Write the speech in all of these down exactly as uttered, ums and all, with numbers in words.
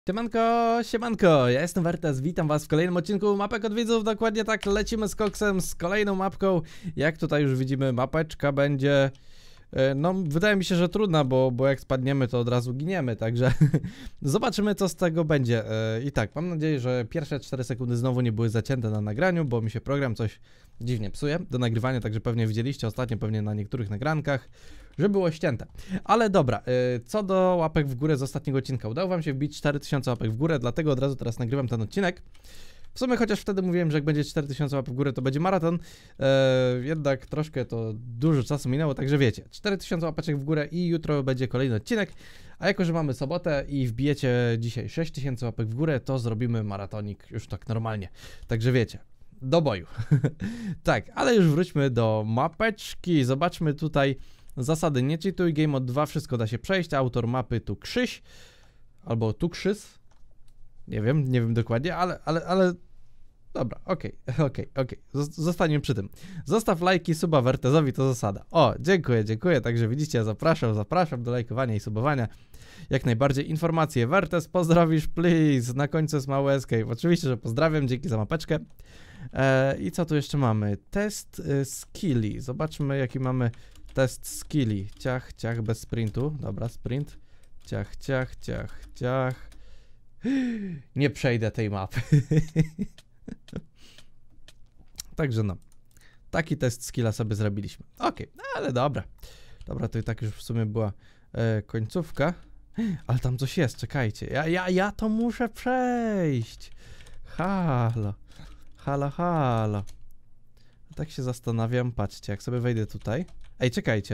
Siemanko, siemanko, ja jestem Wertes, witam was w kolejnym odcinku Mapek od widzów. Dokładnie tak, lecimy z koksem, z kolejną mapką. Jak tutaj już widzimy, mapeczka będzie, no wydaje mi się, że trudna, bo, bo jak spadniemy, to od razu giniemy, także zobaczymy, co z tego będzie. I tak, mam nadzieję, że pierwsze cztery sekundy znowu nie były zacięte na nagraniu, bo mi się program coś dziwnie psuje do nagrywania, także pewnie widzieliście ostatnio, pewnie na niektórych nagrankach, że było ścięte. Ale dobra, co do łapek w górę z ostatniego odcinka. Udało wam się wbić cztery tysiące łapek w górę, dlatego od razu teraz nagrywam ten odcinek. W sumie chociaż wtedy mówiłem, że jak będzie cztery tysiące łapek w górę, to będzie maraton. Eee, jednak troszkę to dużo czasu minęło, także wiecie, cztery tysiące łapeczek w górę i jutro będzie kolejny odcinek. A jako, że mamy sobotę i wbijecie dzisiaj sześć tysięcy łapek w górę, to zrobimy maratonik już tak normalnie. Także wiecie, do boju. Tak, ale już wróćmy do mapeczki. Zobaczmy tutaj zasady. Nie cheatuj, game mode dwa, wszystko da się przejść. Autor mapy tu Krzyś, albo tu Krzys. Nie wiem, nie wiem dokładnie, ale, ale, ale... Dobra, okej, okay, okej, okay, okej, okay. Zostaniemy przy tym. Zostaw lajki, suba Wertezowi, to zasada. O, dziękuję, dziękuję, także widzicie, zapraszam, zapraszam do lajkowania i subowania. Jak najbardziej. Informacje. Wertes, pozdrowisz, please. Na końcu jest mały escape. Oczywiście, że pozdrawiam, dzięki za mapeczkę. Eee, I co tu jeszcze mamy? Test y, skilli. Zobaczmy, jaki mamy test skilli. Ciach, ciach, bez sprintu. Dobra, sprint. Ciach, ciach, ciach, ciach. Nie przejdę tej mapy. Także no. Taki test skilla sobie zrobiliśmy. Okej, okay, ale dobra. Dobra, to i tak już w sumie była e, końcówka. Ale tam coś jest, czekajcie. Ja, ja, ja to muszę przejść. Halo. Halo, halo. Tak się zastanawiam, patrzcie, jak sobie wejdę tutaj. Ej, czekajcie.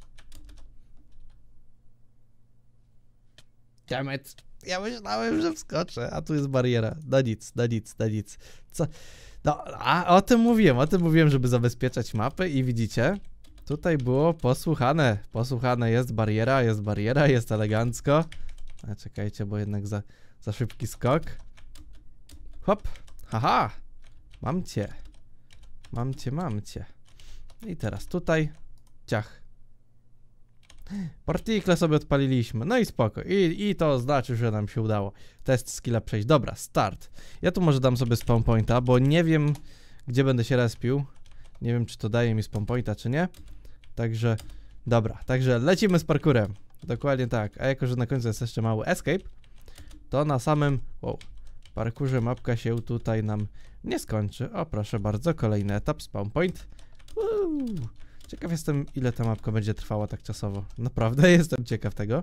Dammit. Ja myślałem, że wskoczę, a tu jest bariera. No nic, no nic, no nic. Co? No, a o tym mówiłem, o tym mówiłem, żeby zabezpieczać mapy i widzicie, tutaj było posłuchane. Posłuchane, jest bariera, jest bariera, jest elegancko. A czekajcie, bo jednak za, za szybki skok. Hop, haha, mam cię. Mam cię, mam cię. I teraz tutaj, ciach. Partikle sobie odpaliliśmy, no i spoko. I, I to znaczy, że nam się udało test skilla przejść. Dobra, start. Ja tu może dam sobie spawn pointa, bo nie wiem, gdzie będę się respił. Nie wiem, czy to daje mi spawn pointa, czy nie. Także, dobra, także lecimy z parkurem. Dokładnie tak. A jako, że na końcu jest jeszcze mały escape, to na samym wow, parkurze mapka się tutaj nam nie skończy. O, proszę bardzo, kolejny etap, spawn point. Uuu. Ciekaw jestem, ile ta mapka będzie trwała tak czasowo. Naprawdę jestem ciekaw tego.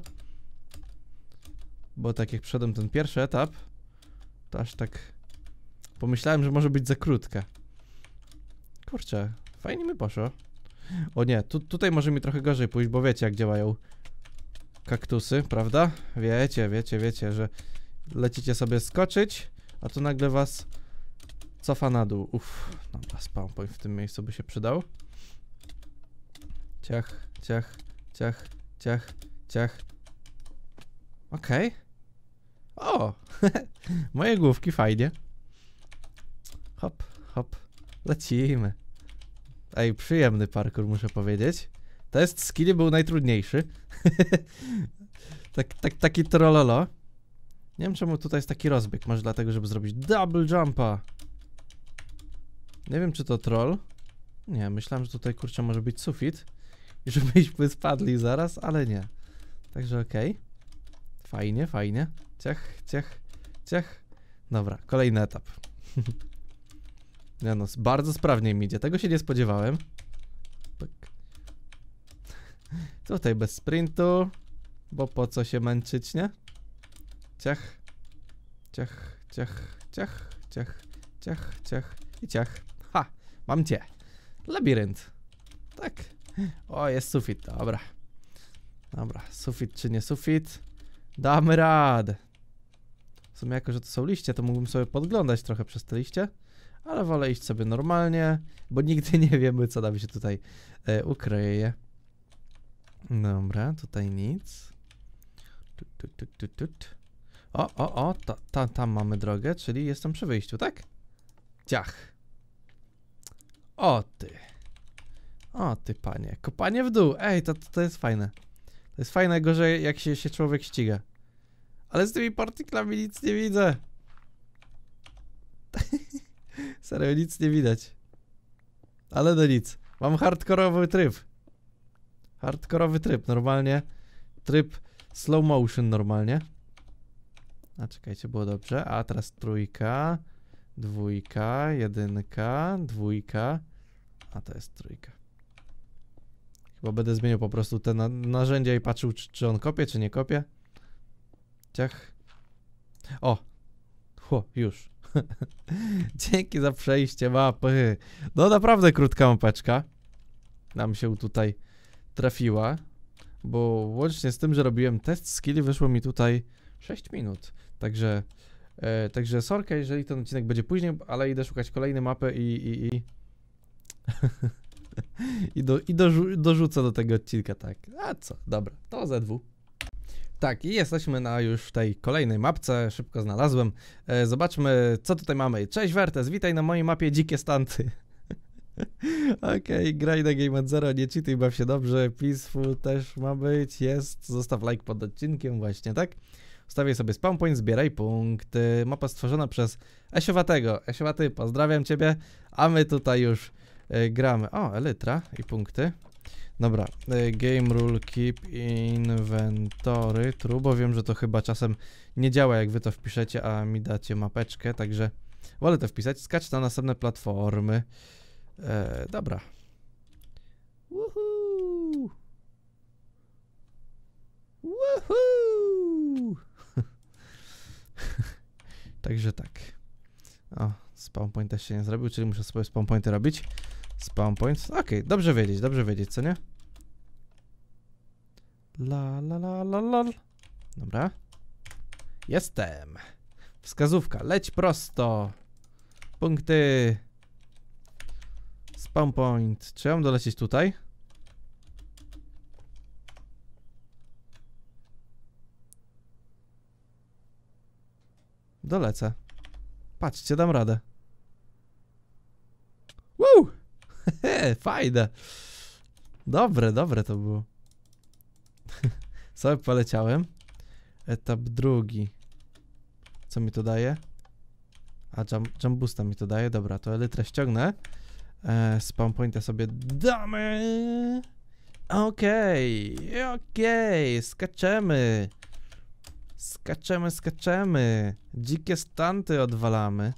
Bo tak jak przeszedłem ten pierwszy etap, to aż tak pomyślałem, że może być za krótka. Kurczę, fajnie mi poszło. O nie, tu, tutaj może mi trochę gorzej pójść, bo wiecie, jak działają kaktusy, prawda? Wiecie, wiecie, wiecie, że lecicie sobie skoczyć, a tu nagle was cofa na dół. Uff, dobra, spawn point w tym miejscu by się przydał. Ciach, ciach, ciach, ciach, ciach. Okej. Okay. O! Moje główki, fajnie. Hop, hop. Lecimy. Ej, przyjemny parkour, muszę powiedzieć. Test skilli był najtrudniejszy. tak, tak, taki trollolo. Nie wiem, czemu tutaj jest taki rozbieg. Może dlatego, żeby zrobić double jumpa. Nie wiem, czy to troll. Nie, myślałem, że tutaj, kurczę, może być sufit. I żebyśmy spadli zaraz, ale nie. Także okej. Okay. Fajnie, fajnie. Ciach, ciach, ciach. Dobra, kolejny etap. Nie no, bardzo sprawnie mi idzie. Tego się nie spodziewałem. Tak. Tutaj bez sprintu. Bo po co się męczyć, nie? Ciach. Ciach, ciach, ciach, ciach, ciach, ciach i ciach. Ha! Mam cię. Labirynt. Tak. O, jest sufit, dobra. Dobra, sufit czy nie sufit? Damy radę. W sumie jako, że to są liście, to mógłbym sobie podglądać trochę przez te liście. Ale wolę iść sobie normalnie, bo nigdy nie wiemy, co nam się tutaj e, ukryje. Dobra, tutaj nic. Tut, tut, tut, tut, tut. O, o, o, ta, ta, tam mamy drogę, czyli jestem przy wyjściu, tak? Ciach. O ty. O ty panie, kopanie w dół, ej, to, to, to jest fajne. To jest fajne, gorzej jak się, się człowiek ściga. Ale z tymi partyklami nic nie widzę. Serio, nic nie widać. Ale no nic. Mam hardkorowy tryb. Hardkorowy tryb, normalnie. Tryb slow motion normalnie. A czekajcie, było dobrze. A teraz trójka, dwójka, jedynka, dwójka. A to jest trójka. Chyba będę zmieniał po prostu te na narzędzia i patrzył, czy, czy on kopie, czy nie kopie. Ciach. O! Chło, już. Dzięki za przejście mapy. No naprawdę krótka mapeczka. Nam się tutaj trafiła. Bo łącznie z tym, że robiłem test skilli, wyszło mi tutaj sześć minut. Także, e, także sorka, jeżeli ten odcinek będzie później, ale idę szukać kolejnej mapy i... i, i... I, do, i dorzu dorzucę do tego odcinka, tak. A co? Dobra, to Z W. Tak, i jesteśmy na już tej kolejnej mapce, szybko znalazłem. E, zobaczmy, co tutaj mamy. Cześć Wertes, witaj na mojej mapie Dzikie Stanty. Okej, okay, graj na Game at Zero, nie cheatuj, baw się dobrze. Peaceful też ma być, jest. Zostaw like pod odcinkiem, właśnie, tak? Ustawię sobie spawn point, zbieraj punkty. Mapa stworzona przez Esiowatego. Esiowaty, pozdrawiam ciebie, a my tutaj już y, gramy. O, elytra i punkty. Dobra, y, game rule keep inventory, true, bo wiem, że to chyba czasem nie działa, jak wy to wpiszecie, a mi dacie mapeczkę, także wolę to wpisać. Skacz na następne platformy. E, dobra. Woohoo! Woohoo! Także tak. O, spawn point też się nie zrobił, czyli muszę sobie spawn pointy robić. Spawn points. Okej, okay, dobrze wiedzieć, dobrze wiedzieć, co nie? La la la la la. Dobra. Jestem. Wskazówka, leć prosto. Punkty. Spawn point. Czy ja mam dolecieć tutaj? Dolecę. Patrzcie, dam radę. Woo! Fajne. Dobre, dobre to było. Sobie poleciałem. Etap drugi. Co mi to daje? A jump, jump boosta mi to daje. Dobra, to elytrę ściągnę. E, spawn pointa sobie damy. Okej, okay, okej, okay. Skaczemy. Skaczemy, skaczemy. Dzikie stanty odwalamy.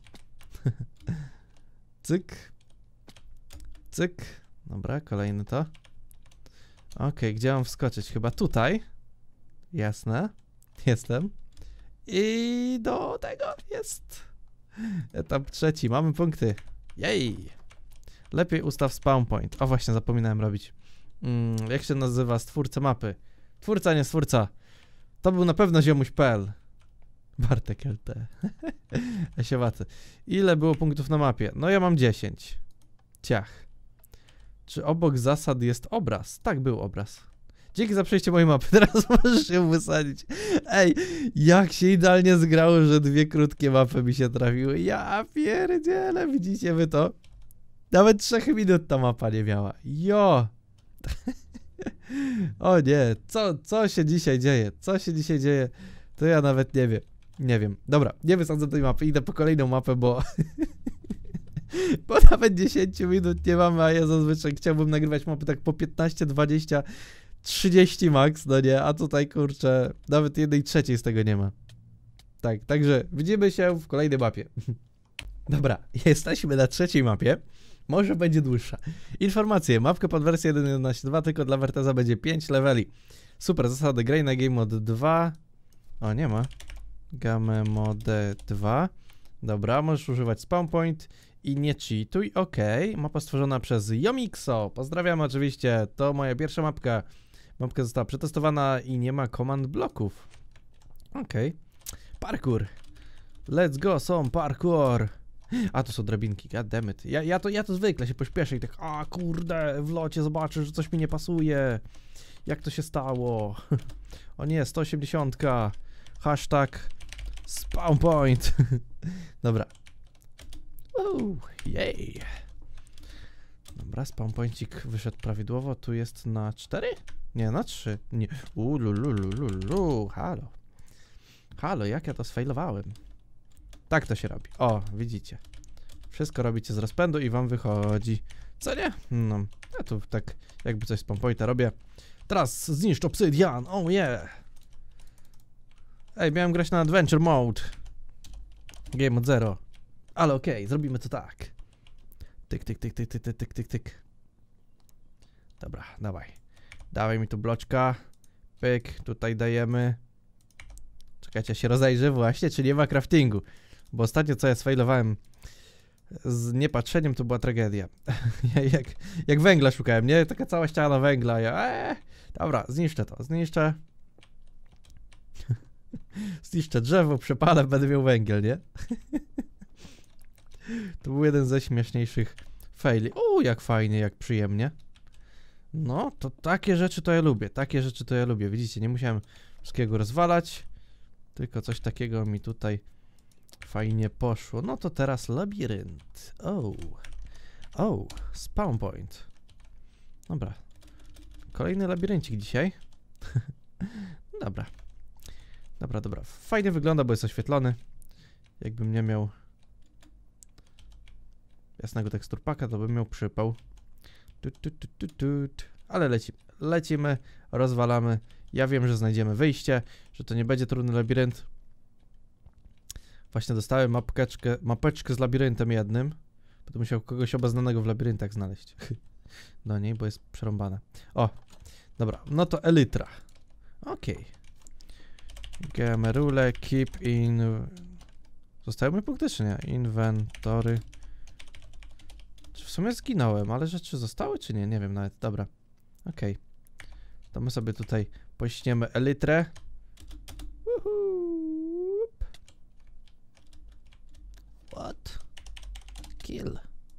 Cyk. Cyk. Dobra, kolejny to. Okej, okay, gdzie mam wskoczyć? Chyba tutaj. Jasne. Jestem. I do tego jest. Etap trzeci. Mamy punkty. Jej. Lepiej ustaw spawn point. O, właśnie, zapominałem robić. Mm, jak się nazywa stwórca mapy? Twórca, nie stwórca. To był na pewno ziomuś kropka p l. Bartek L T. Esiowaty. Ile było punktów na mapie? No ja mam dziesięć. Ciach. Czy obok zasad jest obraz? Tak, był obraz. Dzięki za przejście mojej mapy. Teraz możesz się wysadzić. Ej, jak się idealnie zgrało, że dwie krótkie mapy mi się trafiły. Ja pierdzielę, widzicie wy to? Nawet trzech minut ta mapa nie miała. Jo! O nie, co, co się dzisiaj dzieje? Co się dzisiaj dzieje? To ja nawet nie wiem. Nie wiem. Dobra, nie wysadzę tej mapy. Idę po kolejną mapę, bo... bo nawet dziesięć minut nie mamy, a ja zazwyczaj chciałbym nagrywać mapy tak po piętnaście, dwadzieścia, trzydzieści max, no nie? A tutaj, kurczę, nawet jednej trzeciej z tego nie ma. Tak, także widzimy się w kolejnej mapie. Dobra, jesteśmy na trzeciej mapie. Może będzie dłuższa. Informacje. Mapka pod wersję jeden kropka jedenaście dwa, tylko dla Werteza będzie pięć leveli. Super, zasady graj na Game Mode dwa. O, nie ma. Game Mode dwa. Dobra, możesz używać spawn point i nie cheatuj. Ok. Mapa stworzona przez Yomixo. Pozdrawiam oczywiście. To moja pierwsza mapka. Mapka została przetestowana i nie ma command bloków. Ok. Parkour. Let's go, są parkour. A, to są drabinki, goddammit. Ja, ja, to, ja to zwykle się pośpieszę i tak, a kurde, w locie zobaczę, że coś mi nie pasuje. Jak to się stało? O nie, sto osiemdziesiąt. Hashtag spawn point. Dobra. Uuu, jej. Dobra, spawn pointik wyszedł prawidłowo. Tu jest na cztery? Nie, na trzy. Nie. Uuu, lu, lu, lu, lu, lu. Halo. Halo, jak ja to sfailowałem? Tak to się robi. O, widzicie. Wszystko robicie z rozpędu i wam wychodzi. Co nie? No, ja tu tak jakby coś z pompoita robię. Teraz zniszcz obsydian, oh yeah! Ej, miałem grać na Adventure Mode. Game Mode zero. Ale okej, okay, zrobimy to tak. Tyk, tyk, tyk, tyk, tyk, tyk, tyk, tyk, tyk. Dobra, dawaj. Dawaj mi tu bloczka. Pyk, tutaj dajemy. Czekajcie, ja się rozejrzę właśnie, czy nie ma craftingu. Bo ostatnio co ja sfailowałem z niepatrzeniem, to była tragedia. jak, jak węgla szukałem, nie? Taka cała ściana węgla. Ja, ee, dobra, zniszczę to, zniszczę. Zniszczę drzewo, przepalę, będę miał węgiel, nie? To był jeden ze śmieszniejszych faili. O, jak fajnie, jak przyjemnie. No, to takie rzeczy to ja lubię, takie rzeczy to ja lubię. Widzicie, nie musiałem wszystkiego rozwalać, tylko coś takiego mi tutaj fajnie poszło. No to teraz labirynt. O, o, spawn point. Dobra. Kolejny labiryncik dzisiaj. Dobra. Dobra, dobra. Fajnie wygląda, bo jest oświetlony. Jakbym nie miał jasnego teksturpaka, to bym miał przypał. Tut, tut, tut, tut, tut. Ale lecimy. Lecimy, rozwalamy. Ja wiem, że znajdziemy wyjście, że to nie będzie trudny labirynt. Właśnie dostałem mapeczkę, mapeczkę z labiryntem jednym. Będę musiał kogoś obeznanego w labiryntach znaleźć. Do niej, bo jest przerąbane. O, dobra, no to elytra. Okej. Okay. Gemerule, keep in... Zostały mi punkty, czy nie? Inwentory. W sumie zginąłem, ale rzeczy zostały, czy nie? Nie wiem nawet. Dobra. Okej. Okay. To my sobie tutaj pośniemy elytrę. Woohoo. What? Kill.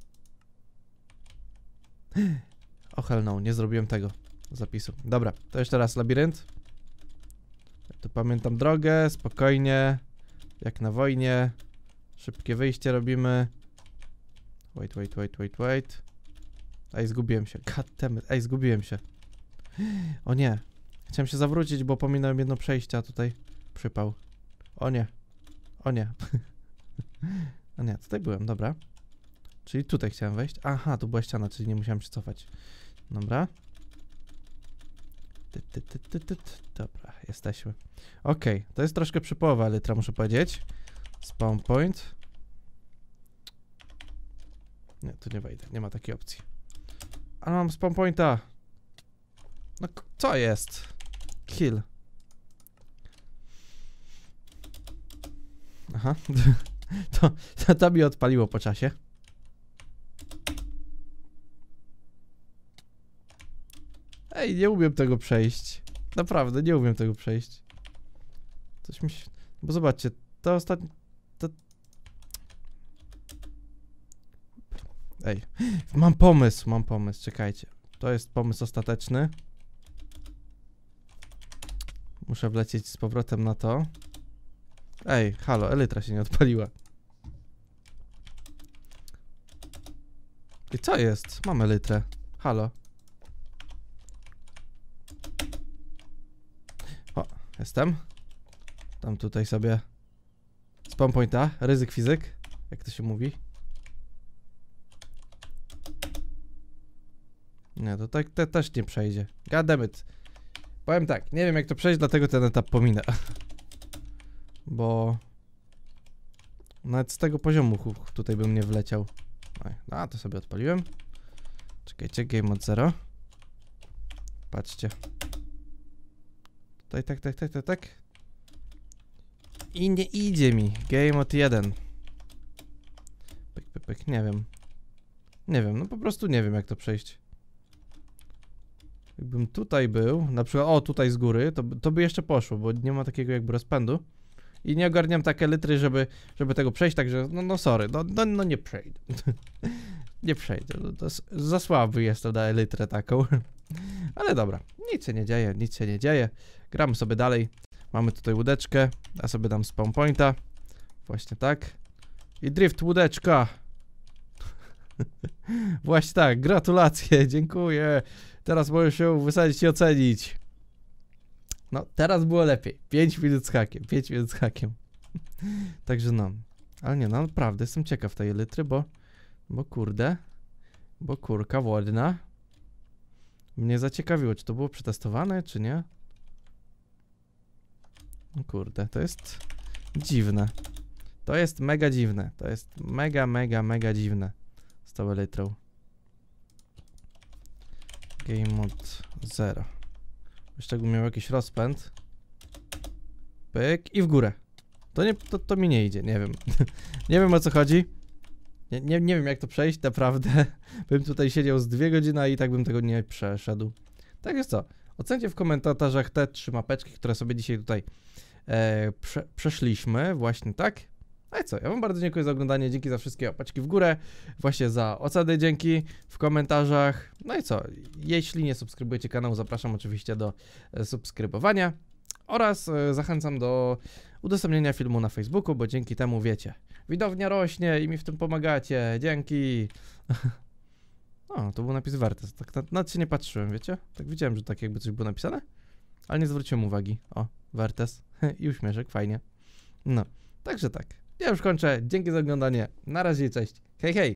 O hell no, nie zrobiłem tego zapisu. Dobra, to jeszcze raz labirynt. Ja tu pamiętam drogę, spokojnie. Jak na wojnie. Szybkie wyjście robimy. Wait, wait, wait, wait, wait. Ej, zgubiłem się. God damn it. Ej, zgubiłem się. O nie. Chciałem się zawrócić, bo pominąłem jedno przejście, a tutaj przypał. O nie. O nie. O nie, tutaj byłem, dobra. Czyli tutaj chciałem wejść. Aha, tu była ściana, czyli nie musiałem się cofać. Dobra. Ty, ty, ty, ty, ty. Dobra, jesteśmy. Okej, okay. To jest troszkę przypołowa elytra, muszę powiedzieć. Spawn point. Nie, tu nie wejdę, nie ma takiej opcji. Ale mam spawn pointa. No, co jest? Kill. Aha. to, to, to mi odpaliło po czasie. Ej, nie umiem tego przejść. Naprawdę, nie umiem tego przejść. Coś mi się... Bo zobaczcie, to ostatnie... To... Ej, mam pomysł, mam pomysł, czekajcie. To jest pomysł ostateczny. Muszę wlecieć z powrotem na to. Ej, halo, elytra się nie odpaliła. I co jest? Mam elytrę. Halo. O, jestem. Tam tutaj sobie spawn pointa, ryzyk fizyk, jak to się mówi. Nie, to tak te, też nie przejdzie. God damn it. Powiem tak, nie wiem jak to przejść, dlatego ten etap pominę. Bo... Nawet z tego poziomu huch, tutaj bym nie wleciał. A, to sobie odpaliłem. Czekajcie, game mode zero. Patrzcie. Tutaj, tak, tak, tak, tak, tak. I nie idzie mi. Game mode jeden. Pyk, pyk, pyk, nie wiem. Nie wiem, no po prostu nie wiem jak to przejść. Jakbym tutaj był, na przykład, o tutaj z góry, to, to by jeszcze poszło, bo nie ma takiego jakby rozpędu. I nie ogarniam takie litry, żeby, żeby tego przejść, także no, no sorry, no, no, no nie przejdę. Nie przejdę, no, to za słaby jestem na elytrę taką. Ale dobra, nic się nie dzieje, nic się nie dzieje. Gramy sobie dalej. Mamy tutaj łódeczkę, ja sobie dam spawn pointa. Właśnie tak. I drift łódeczka. Właśnie tak, gratulacje, dziękuję. Teraz możesz się wysadzić i ocenić. No, teraz było lepiej. pięć minut z hakiem, pięć minut z hakiem. Także no. Ale nie, no naprawdę jestem ciekaw tej elytry, bo... Bo kurde... Bo kurka wodna... Mnie zaciekawiło, czy to było przetestowane, czy nie? No kurde, to jest... Dziwne. To jest mega dziwne. To jest mega, mega, mega dziwne. Z tą elytrą. Game mode zero. Jeszcze jakbym miał jakiś rozpęd. Pyk i w górę. To, nie, to, to mi nie idzie, nie wiem. Nie wiem o co chodzi. Nie, nie, nie wiem jak to przejść, naprawdę. Bym tutaj siedział z dwie godziny i tak bym tego nie przeszedł. Tak jest co. Ocencie w komentarzach te trzy mapeczki, które sobie dzisiaj tutaj e, prze, przeszliśmy. Właśnie tak. No i co, ja wam bardzo dziękuję za oglądanie, dzięki za wszystkie opaczki w górę, właśnie za oceny dzięki w komentarzach. No i co, jeśli nie subskrybujecie kanału, zapraszam oczywiście do e, subskrybowania oraz e, zachęcam do udostępnienia filmu na Facebooku, bo dzięki temu wiecie, widownia rośnie i mi w tym pomagacie, dzięki. O, to był napis Wertes, tak na, nawet się nie patrzyłem, wiecie, tak widziałem, że tak jakby coś było napisane, ale nie zwróciłem uwagi. O, Wertes i uśmieszek, fajnie. No, także tak. Ja już kończę. Dzięki za oglądanie. Na razie, cześć. Hej, hej.